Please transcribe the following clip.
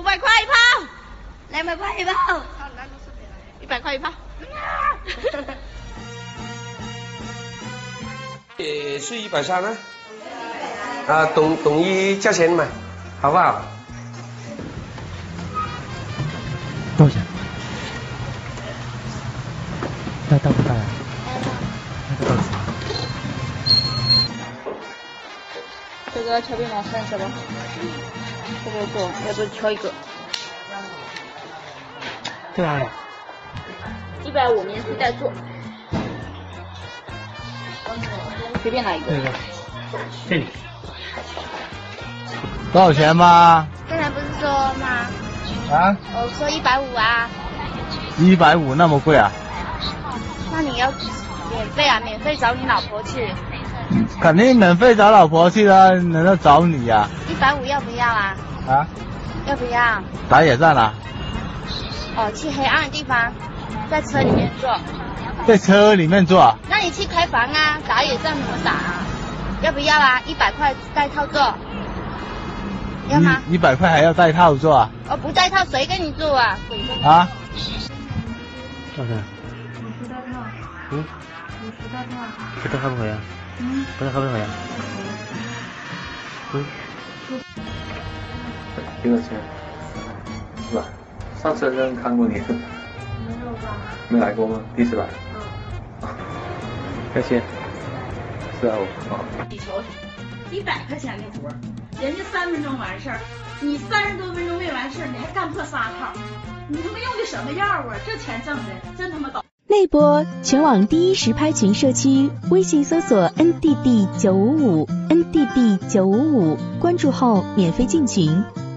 500块一炮，200块一炮，100块一炮。 是130呢？啊，统一价钱嘛，好不好？ 多少钱？大不大呀？那个多少钱？ 这个敲边麻三十吧，这个做，要不敲一个？ 对啊。 150免费带做，随便哪一个。 这里。多少钱吗？ 刚才不是说吗？ 啊？ 我说150啊。 150那么贵啊？ 那你要免费啊，免费找你老婆去。 肯定免费找老婆去啊，难道找你呀 ？150要不要啊？ 啊？ 要不要？ 打野战啊？ 哦，去黑暗的地方，在车里面坐。 在车里面坐？ 那你去开房啊，打野战怎么打啊？要不要啊？100块带套做。要吗 ？100块还要带套做啊？ 哦，不带套谁跟你做啊？ 啊？多少钱 ？50带套。 嗯 ？50带套。 不带套不可以啊？不带套不可以啊？ 多少钱？是吧？上次人看过你。没有吧？ 没来过吗？第一次来。再见。是啊， 你瞅瞅，100块钱的活，人家3分钟完事儿，你30多分钟没完事儿，你还干破3套，你他妈用的什么药啊？这钱挣的真他妈高。 内播全网第一实拍群社区，微信搜索 NDD955 NDD955，关注后免费进群。